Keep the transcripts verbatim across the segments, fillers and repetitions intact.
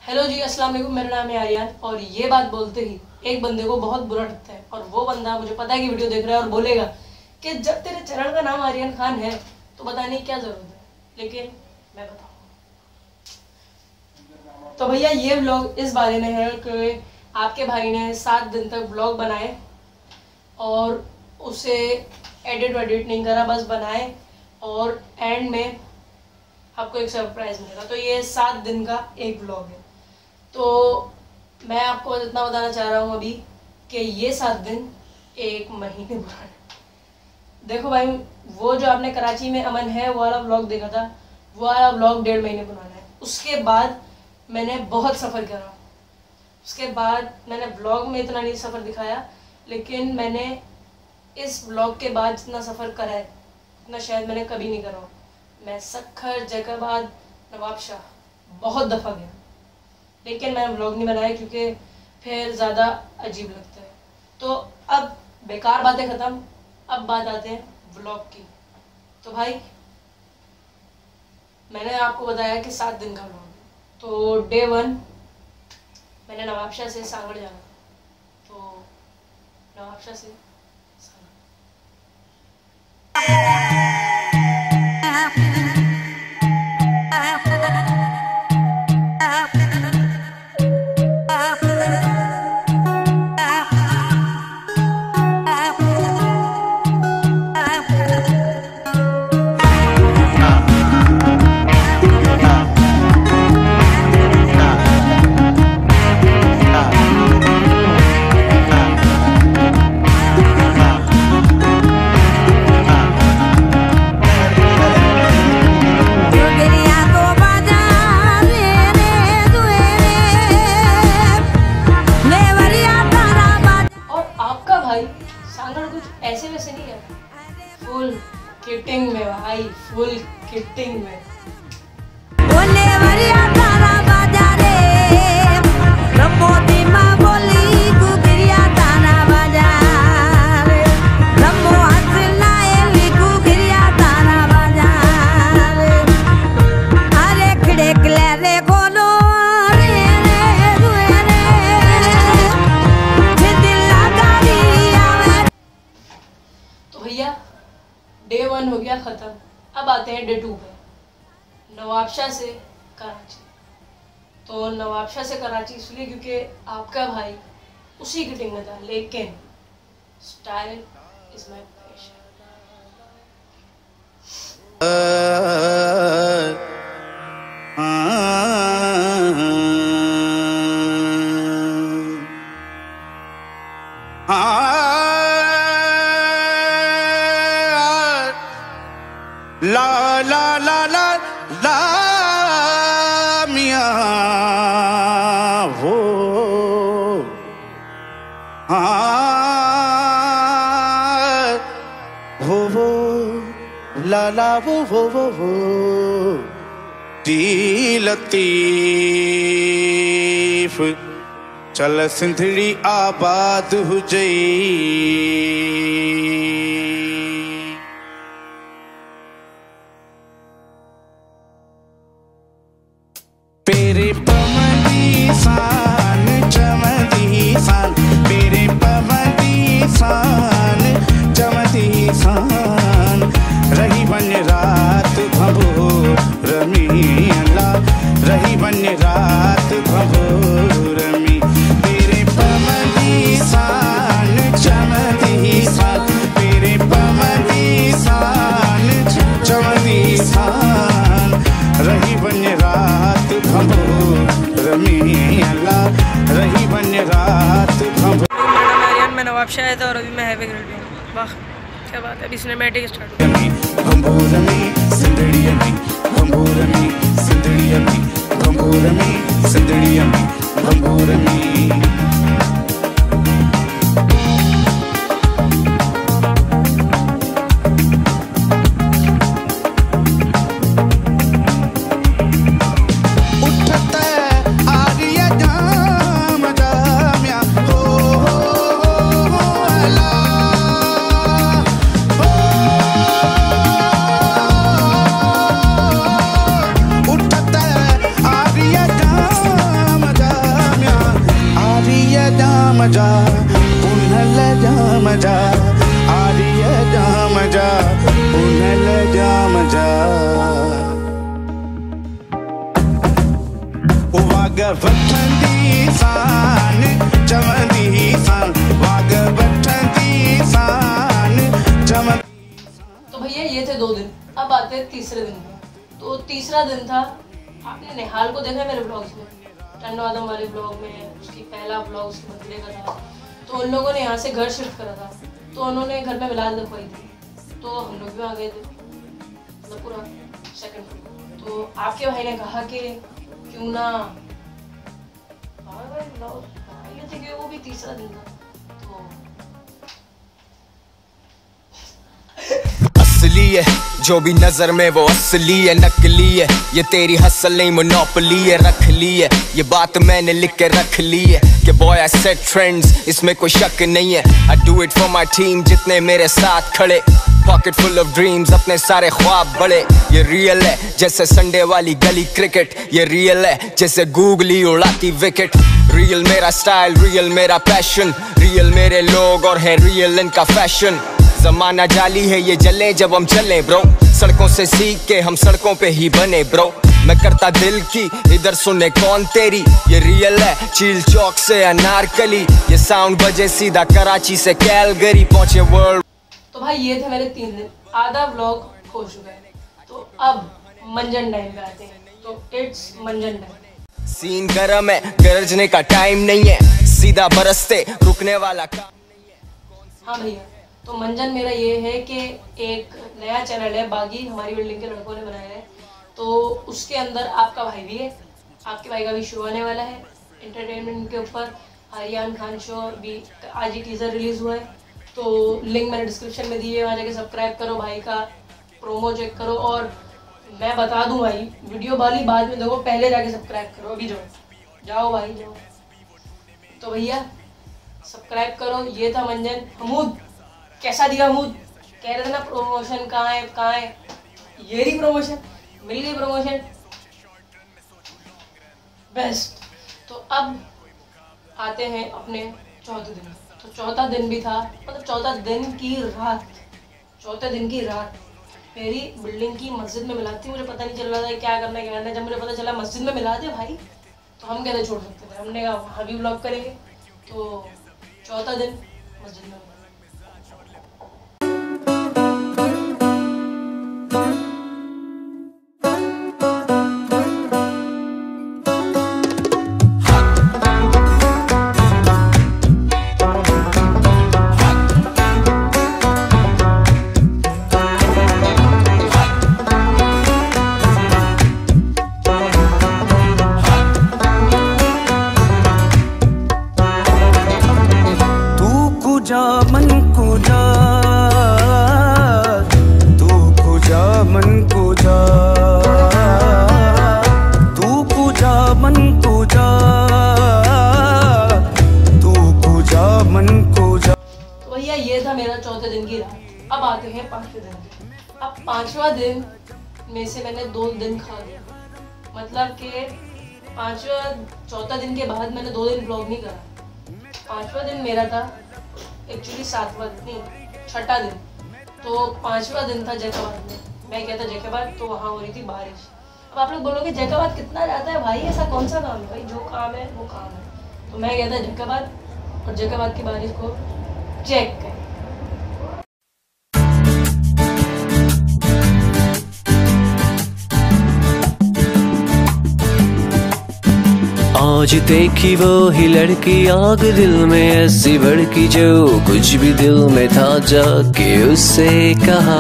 Hello जी, अस्सलाम वालेकुम। मेरा नाम है आर्यन और ये बात बोलते ही एक बंदे को बहुत बुरा लगता है और वो बंदा मुझे पता है कि वीडियो देख रहा है और बोलेगा कि जब तेरे चैनल का नाम आर्यन खान है तो बताने की क्या ज़रूरत है, लेकिन मैं बताऊँ। तो भैया ये व्लॉग इस बारे में है कि आपके भाई ने सात दिन तक व्लॉग बनाए और उसे एडिट वेडिट नहीं करा, बस बनाए और एंड में आपको एक सरप्राइज मिलेगा। तो ये सात दिन का एक व्लॉग है। तो मैं आपको इतना बताना चाह रहा हूँ अभी कि ये सात दिन एक महीने पुराने। देखो भाई, वो जो आपने कराची में अमन है वो वाला व्लॉग देखा था, वो वाला व्लॉग डेढ़ महीने पुराना है। उसके बाद मैंने बहुत सफ़र करा। उसके बाद मैंने व्लॉग में इतना नहीं सफ़र दिखाया, लेकिन मैंने इस व्लॉग के बाद जितना सफ़र करा है उतना शायद मैंने कभी नहीं करा। मैं सक्खर, जैकबाद, नवाबशाह बहुत दफ़ा गया, लेकिन मैंने व्लॉग नहीं बनाया क्योंकि फिर ज़्यादा अजीब लगता है। तो अब बेकार बातें ख़त्म, अब बात आते हैं व्लॉग की। तो भाई मैंने आपको बताया कि सात दिन का व्लॉग है। तो डे वन मैंने नवाबशाह से सांगड़ जाना, तो नवाबशाह से सांगड़ कुछ ऐसे वैसे नहीं है, फुल किटिंग में भाई, फुल किटिंग में। भैया डे वन हो गया ख़त्म। अब आते हैं डे टू पे, नवाबशाह से कराची। तो नवाबशाह से कराची इसलिए क्योंकि आपका भाई उसी किटिंग में था, लेकिन स्टाइल इज माय पैशन। ला ला ला ला ला मियाँ वो हाँ वो वो ला ला वो वो वो वो दी लतीफ चल सिंधड़ी आबाद हुजई पेरे पवनी सान चमदी सान, पेरे पवनी सान चमदी सान, रही बन रात भभो रमी अल्लाह, रही बन रात भभो रमी। पेरे पवनी सान चमदी सान, पेरे पवनी सान चमदी सान, रही बन रात रमी अल्लाह, रही बन रात भंभो। मैं नवाबशाह आया था और अभी मैं हैवी ग्रिल पे हूँ। वाह क्या बात है, अभी सिनेमैटिक स्टार्ट। भंभो रमी सिंधड़ी अमी, भंभो रमी सिंधड़ी अमी, भंभो रमी सिंधड़ी अमी, भंभो रमी। बठंदी सान चमंदी सान वाग बठंदी सान चमंदी। तो भैया ये थे दो दिन, अब आते हैं तीसरे दिन में। तो तीसरा दिन था, आपने निहाल को देखा मेरे ब्लॉग्स में, टंडवादम वाले ब्लॉग में, उसकी पहला ब्लॉग उसके बर्थडे का था। तो उन लोगों ने यहाँ से घर शिफ्ट करा था, तो उन्होंने घर में मिलाद रखवाई थी, तो हम लोग भी आ गए थे, मतलब पूरा सेकंड फ्लोर। तो आपके भाई ने कहा कि क्यों ना ये थे कि वो भी तीसरा दिन था। तो असली है जो भी नजर में वो असली है, नकली है ये तेरी हसल नहीं मोनोपोली है, रख ली है ये बात मैंने लिख के रख ली है कि बॉय आई सेट ट्रेंड्स, इसमें कोई शक नहीं है। I do it for my team जितने मेरे साथ खड़े, पॉकेट फुल ऑफ ड्रीम्स अपने सारे ख्वाब बड़े। ये रियल है जैसे संडे वाली गली क्रिकेट, ये रियल है जैसे गूगली उड़ाती विकेट। रियल मेरा स्टाइल, रियल मेरा पैशन, रियल मेरे लोग और है रियल इनका फैशन। जमाना जाली है ये जले जब हम चले ब्रो, सड़कों से सीख के हम सड़कों पे ही बने ब्रो। मैं करता दिल की इधर सुने कौन तेरी, ये रियल है चील चौक से अनारकली, ये साउंड बजे सीधा कराची से कैलगरी पहुंचे वर्ल्ड। तो भाई ये थे मेरे तीन दिन, आधा व्लॉग हो चुका है। तो अब मंजन टाइम पे आते हैं, तो इट्स मंजन टाइम। सीन गरम है गरजने का टाइम नहीं है, सीधा बरसते रुकने वाला काम नहीं है। हाँ भैया, तो मंजन मेरा ये है कि एक नया चैनल है बागी, हमारी बिल्डिंग के लड़कों ने बनाया है, तो उसके अंदर आपका भाई भी है, आपके भाई का भी शो आने वाला है एंटरटेनमेंट के ऊपर। आर्यन खान शो भी आज ही टीजर रिलीज हुआ है, तो लिंक मैंने डिस्क्रिप्शन में दी है, वहाँ जाके सब्सक्राइब करो, भाई का प्रोमो चेक करो। और मैं बता दूं भाई, वीडियो वाली बाद में देखो, पहले जाके सब्सक्राइब करो, अभी जाओ जाओ भाई जाओ। तो भैया सब्सक्राइब करो। ये था मंजन। हमूद कैसा दिया? हमूद कह रहे थे ना प्रमोशन कहाँ है कहाँ है, ये रही प्रमोशन, मिल गई प्रमोशन, बेस्ट। तो अब आते हैं अपने चौथे दिन। तो चौथा दिन भी था, मतलब चौथा दिन की रात, चौथे दिन की रात मेरी बिल्डिंग की मस्जिद में मिलाती, मुझे पता नहीं चल रहा था क्या करना है क्या करना है। जब मुझे पता चला मस्जिद में मिला दे भाई, तो हम कैसे छोड़ सकते थे, हमने कहा वहाँ भी व्लॉग करेंगे। तो चौथा दिन मस्जिद में मेरा चौथे दिन की रात। अब आते हैं पांचवें दिन। अब पांचवा दिन में से मैंने दो दिन खा लिया, मतलब कि पांचवा चौथा दिन के बाद मैंने दो दिन ब्लॉग नहीं करा। पांचवा दिन मेरा था एक्चुअली सातवां नहीं छठा दिन, तो पांचवा दिन था जैकाबाद में। मैं गया था जैकाबाद, तो वहाँ हो रही थी बारिश। अब आप लोग बोलोगे जैकाबाद कितना जाता है भाई, ऐसा कौन सा काम है भाई, जो काम है वो काम है। तो मैं गया था जैकाबाद और जैकाबाद की बारिश को चेक कर। आज देखी वो ही लड़की आग दिल में ऐसी भड़की, जो कुछ भी दिल में था जाके उससे कहा।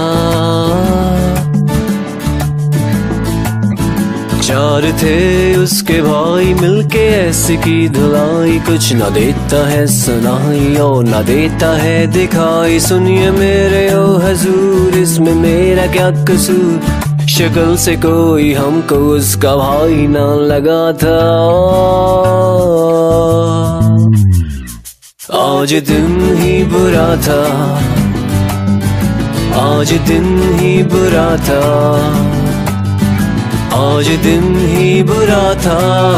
चार थे उसके भाई मिलके ऐसी की धुलाई, कुछ न देता है सुनाई और न देता है दिखाई। सुनिए मेरे ओ हजूर, इसमें मेरा क्या कसूर, शक्ल से कोई हमको उसका भाई ना लगा था। आज दिन ही बुरा था, आज दिन ही बुरा था, आज दिन ही बुरा था,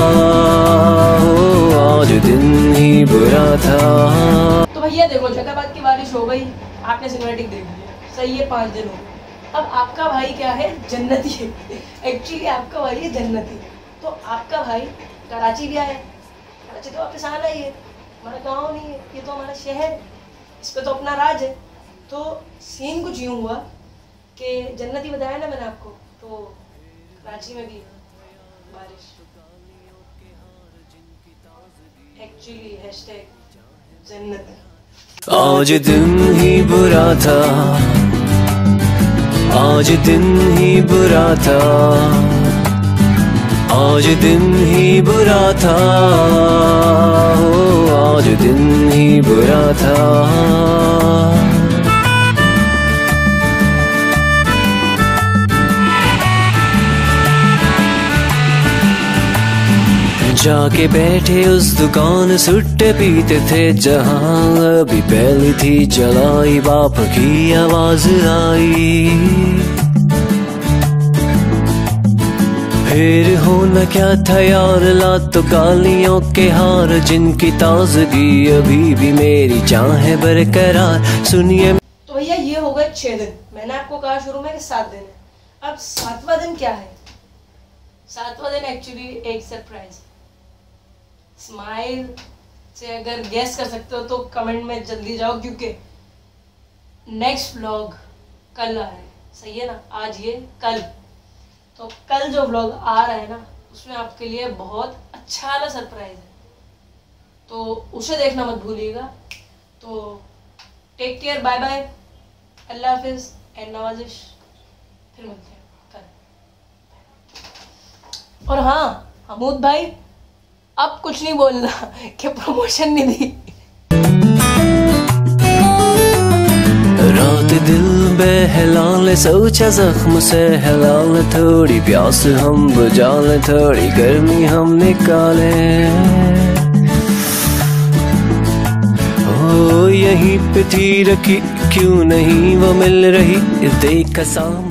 आज दिन ही बुरा था। तो भैया देखो जैकाबाद की बारिश हो गई, आपने सिनेमैटिक देख लिया, सही है, पाँच दिन हो गए। अब आपका भाई क्या है, जन्नती है। एक्चुअली आपका भाई है जन्नती। तो आपका भाई कराची भी आए, कराची तो वापस आना ही है, हमारा गांव नहीं है, ये तो हमारा शहर है, इस पे तो अपना राज है। तो सीन कुछ यूँ हुआ कि जन्नती बताया ना मैंने आपको, तो कराची में भी बारिश, एक्चुअली हैशटैग जन्नत। आज दिन ही बुरा था, आज दिन ही बुरा था, आज दिन ही बुरा था, हो आज दिन ही बुरा था। जाके बैठे उस दुकान, सुट्टे पीते थे जहां, अभी पहली थी चलाई, बाप की आवाज आई, फिर होना क्या था यार, ला तो गालियों के हार, जिनकी ताजगी अभी भी मेरी चाहे बरकरार। सुनिए तो भैया ये हो गए छह दिन, मैंने आपको कहा शुरू में कि सात दिन है। अब सातवां दिन क्या है? सातवां दिन एक्चुअली एक सरप्राइज। स्माइल से अगर गेस कर सकते हो तो कमेंट में जल्दी जाओ, क्योंकि नेक्स्ट व्लॉग कल आ रहा है, सही है ना? आज ये कल, तो कल जो व्लॉग आ रहा है ना, उसमें आपके लिए बहुत अच्छा वाला सरप्राइज है, तो उसे देखना मत भूलिएगा। तो टेक केयर, बाय बाय, अल्लाह हाफिज एंड नवाजिश, फिर मिलते हैं कल। और हाँ हमूद भाई, अब कुछ नहीं बोलना कि प्रमोशन नहीं दी। रात दिल बहला ले, सोचा जख्म से हिला ले, थोड़ी प्यास हम बुझा ले, थोड़ी गर्मी हम निकाले, ओ यहीं पे थी रखी, क्यों नहीं वो मिल रही, देखा सामने।